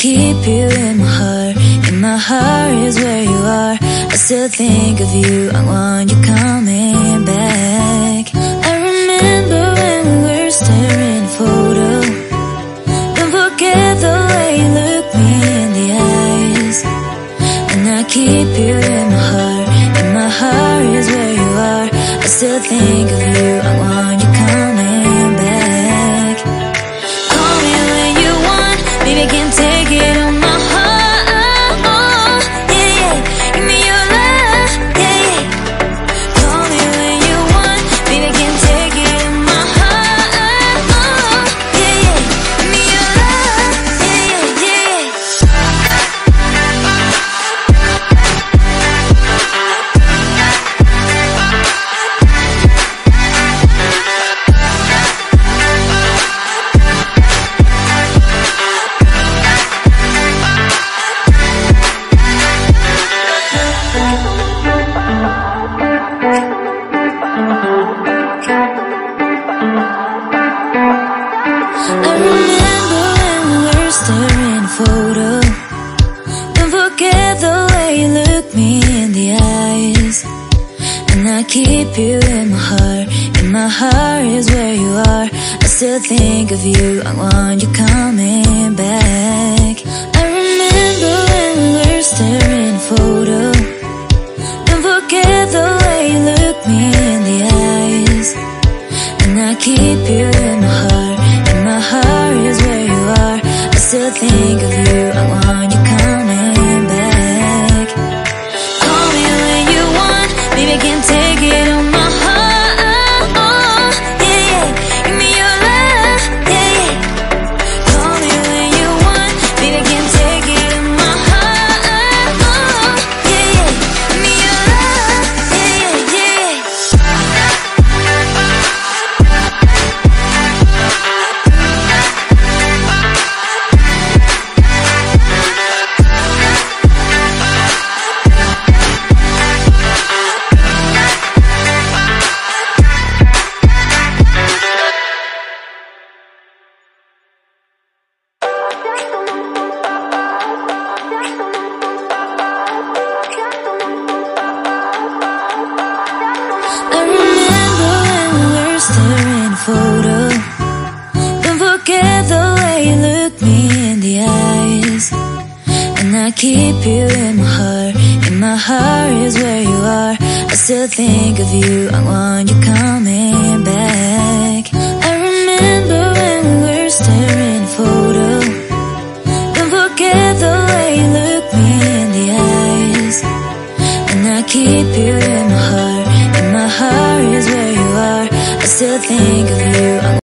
keep you in my heart. In my heart is where you are. I still think of you, I want you coming back. I remember when we were staring at a photo. Don't forget the way you look me in the eyes. And I keep you in my heart. In my heart is where you are. I still think of you, I want you coming back. Call me when you want, baby, I can't take it on my heart. Yeah, yeah, give me your love, yeah, yeah. Call me when you want, baby, I can't take it on my heart. Yeah, yeah, give me your love, yeah, yeah, I remember when we were staring at a photo. Don't forget the way you look me in the eyes. And I keep you in my heart. In my heart is where you are. I still think of you, I want you coming back. I remember when we were staring at a photo. Don't forget the way you look me in the eyes. And I keep you in my heart. In my heart is where you are. I still think of you, I want you coming back. Call me when you want, baby, I can't take it on my heart. Yeah, yeah, give me your love, yeah, yeah. Call me when you want, baby, I can't take it on my heart. Yeah, yeah, give me your love, yeah, yeah, I remember when we were staring at a photo. Don't forget the way you look me in the eyes. And I keep you in my heart. In my heart is where you are. I still think of you, I want you coming back. I remember when we were staring at a photo. Don't forget the way you look me in the eyes. And I keep you in my heart. In my heart is where you are. I still think of you,